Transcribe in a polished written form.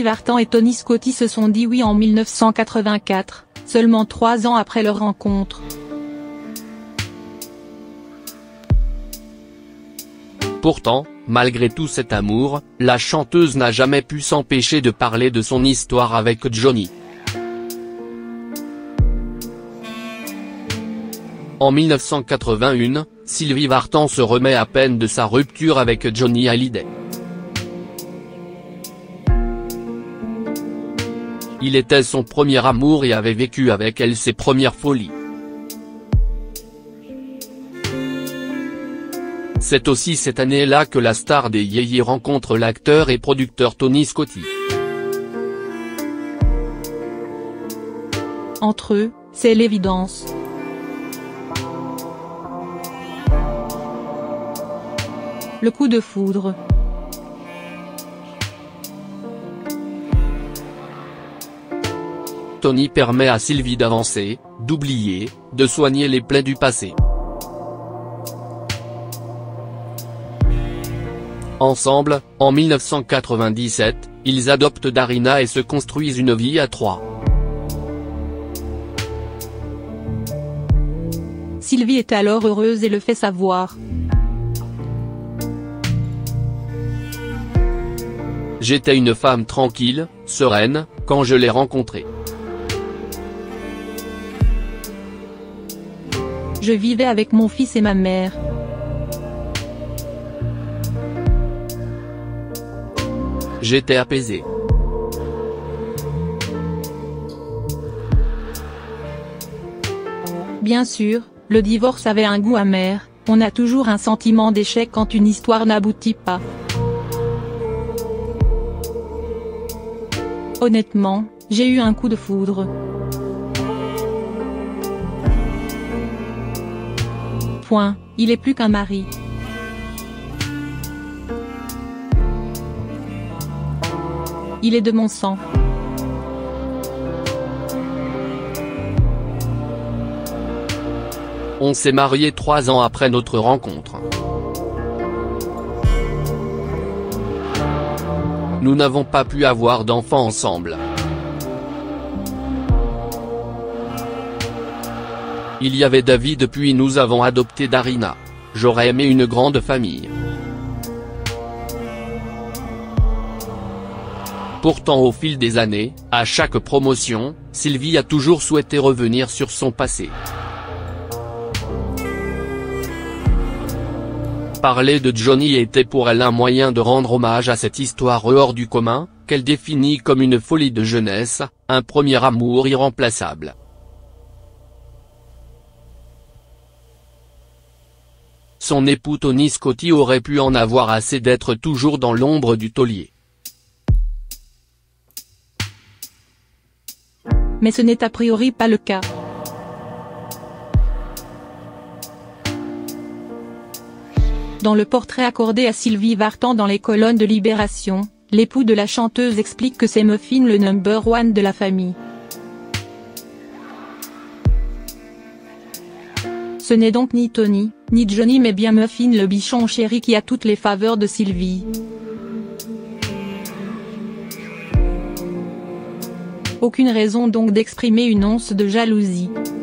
Sylvie Vartan et Tony Scotti se sont dit oui en 1984, seulement 3 ans après leur rencontre. Pourtant, malgré tout cet amour, la chanteuse n'a jamais pu s'empêcher de parler de son histoire avec Johnny. En 1981, Sylvie Vartan se remet à peine de sa rupture avec Johnny Hallyday. Il était son premier amour et avait vécu avec elle ses premières folies. C'est aussi cette année-là que la star des Yéyés rencontre l'acteur et producteur Tony Scotti. Entre eux, c'est l'évidence. Le coup de foudre. Tony permet à Sylvie d'avancer, d'oublier, de soigner les plaies du passé. Ensemble, en 1997, ils adoptent Darina et se construisent une vie à 3. Sylvie est alors heureuse et le fait savoir. J'étais une femme tranquille, sereine, quand je l'ai rencontrée. Je vivais avec mon fils et ma mère. J'étais apaisée. Bien sûr, le divorce avait un goût amer, on a toujours un sentiment d'échec quand une histoire n'aboutit pas. Honnêtement, j'ai eu un coup de foudre. Point, il est plus qu'un mari. Il est de mon sang. On s'est mariés 3 ans après notre rencontre. Nous n'avons pas pu avoir d'enfants ensemble. Il y avait David puis nous avons adopté Darina. J'aurais aimé une grande famille. Pourtant au fil des années, à chaque promotion, Sylvie a toujours souhaité revenir sur son passé. Parler de Johnny était pour elle un moyen de rendre hommage à cette histoire hors du commun, qu'elle définit comme une folie de jeunesse, un premier amour irremplaçable. Son époux Tony Scotti aurait pu en avoir assez d'être toujours dans l'ombre du taulier. Mais ce n'est a priori pas le cas. Dans le portrait accordé à Sylvie Vartan dans les colonnes de Libération, l'époux de la chanteuse explique que c'est Muffin le number one de la famille. Ce n'est donc ni Tony, ni Johnny mais bien Muffin le bichon chéri qui a toutes les faveurs de Sylvie. Aucune raison donc d'exprimer une once de jalousie.